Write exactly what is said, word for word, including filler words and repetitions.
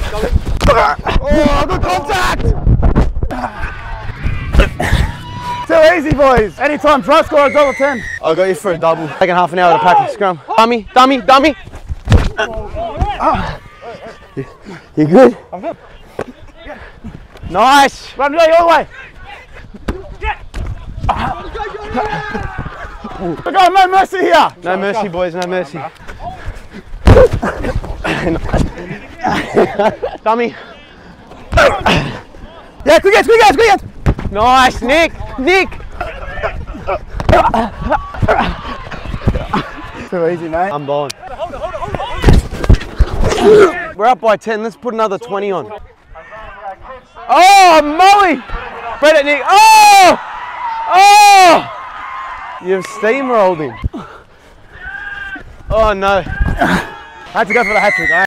Oh, good contact! Too easy, boys. Anytime, try score a double ten. I got you for a double. Taking half an hour to practice scrum. Dummy, dummy, dummy. You, you good? I'm good. Nice. Run me all the way. We're going no mercy here. No mercy, boys, no mercy. Dummy. Yeah, quick hands, quick hands, quick hands. Nice, Nick, Nick. Too easy, mate. I'm bowling. We're up by ten, let's put another twenty on. Oh, Molly! Spread it, Nick. Oh! Oh! You've steamrolled him. Oh no. I had to go for the hat trick.